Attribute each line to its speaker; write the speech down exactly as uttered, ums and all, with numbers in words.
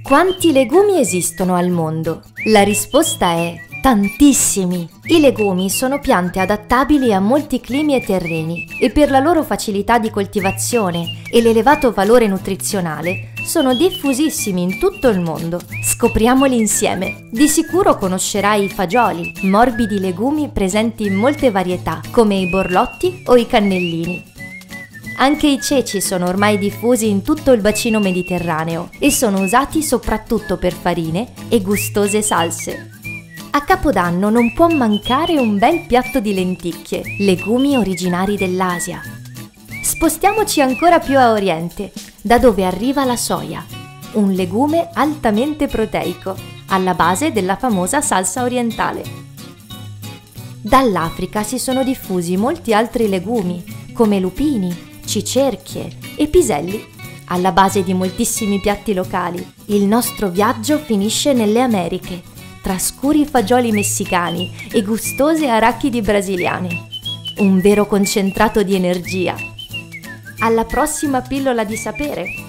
Speaker 1: Quanti legumi esistono al mondo? La risposta è tantissimi! I legumi sono piante adattabili a molti climi e terreni e per la loro facilità di coltivazione e l'elevato valore nutrizionale sono diffusissimi in tutto il mondo. Scopriamoli insieme! Di sicuro conoscerai i fagioli, morbidi legumi presenti in molte varietà, come i borlotti o i cannellini. Anche i ceci sono ormai diffusi in tutto il bacino mediterraneo e sono usati soprattutto per farine e gustose salse. A Capodanno non può mancare un bel piatto di lenticchie, legumi originari dell'Asia. Spostiamoci ancora più a oriente, da dove arriva la soia, un legume altamente proteico, alla base della famosa salsa orientale. Dall'Africa si sono diffusi molti altri legumi, come lupini, cicerchie e piselli, alla base di moltissimi piatti locali. Il nostro viaggio finisce nelle Americhe, tra scuri fagioli messicani e gustose arachidi brasiliane. Un vero concentrato di energia. Alla prossima pillola di sapere!